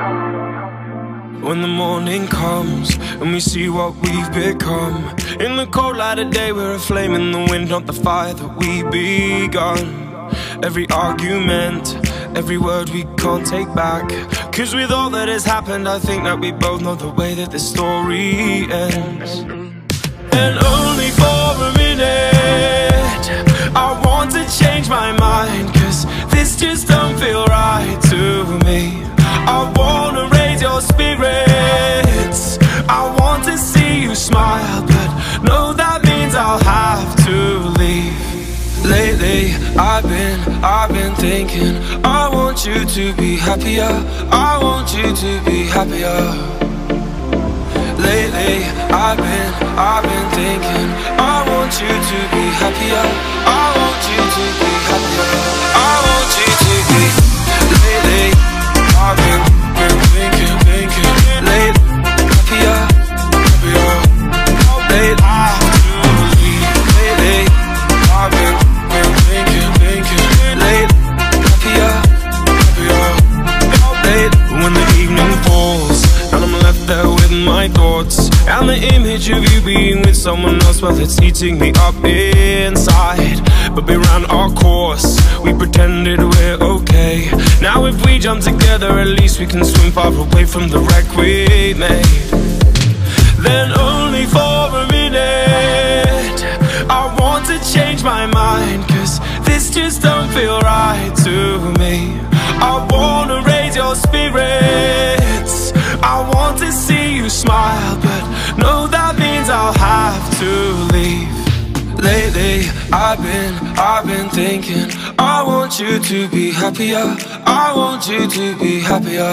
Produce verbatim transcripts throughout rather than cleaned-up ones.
When the morning comes and we see what we've become, in the cold light of day we're a flame in the wind, not the fire that we begun. Every argument, every word we can't take back, 'cause with all that has happened I think that we both know the way that the story ends. And only for a minute I want to change my mind, 'cause this just don't feel right to me. I wanna raise your spirits, I want to see you smile, but no, that means I'll have to leave. Lately, I've been, I've been thinking, I want you to be happier, I want you to be happier. Lately, I've been, I've been thinking, I want you to be happier, I want you to be happier, I want you to be. Lately, I've been, been thinking, thinking, lately, happier, happier. Lately, I have to leave. Lately, I've been, been thinking, thinking, lately, happier, happier. Lately, when the evening falls and I'm left there with my thoughts, and the image of you being with someone else, well, it's eating me up inside. But we ran our course, we pretended we're okay. Now if we jump together, at least we can swim far away from the wreck we made. Then only for a minute I want to change my mind, 'cause this just don't feel right to me. I wanna raise your spirits, I want to see you smile, but no, that means I'll have to leave. Lately, I've been, I've been thinking, I want you to be happier, I want you to be happier.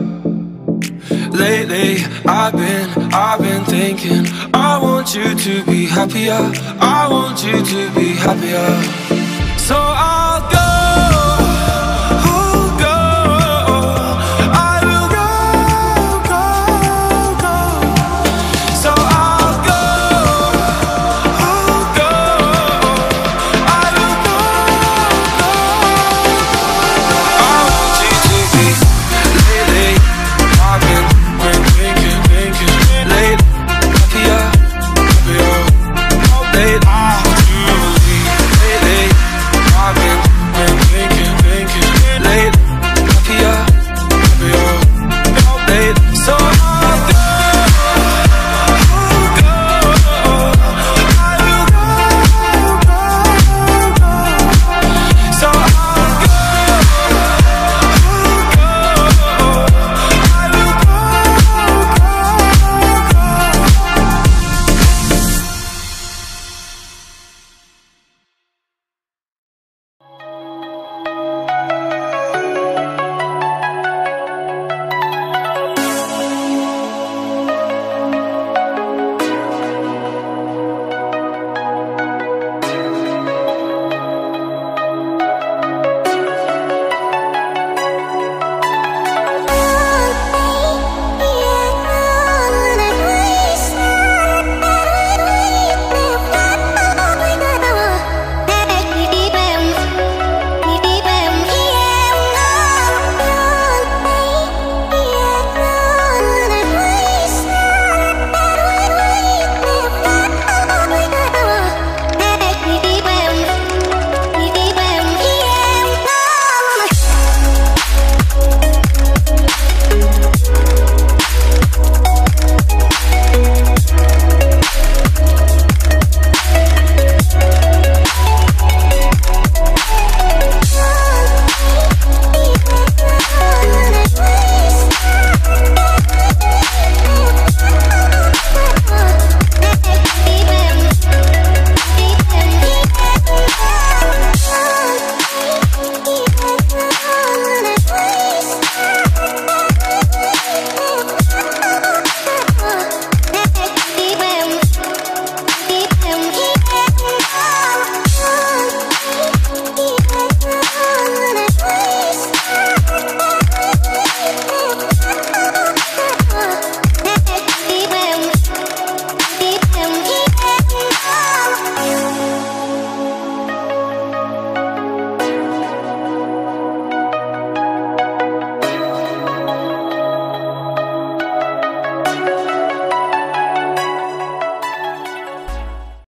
Lately, I've been, I've been thinking, I want you to be happier, I want you to be happier. So I'll go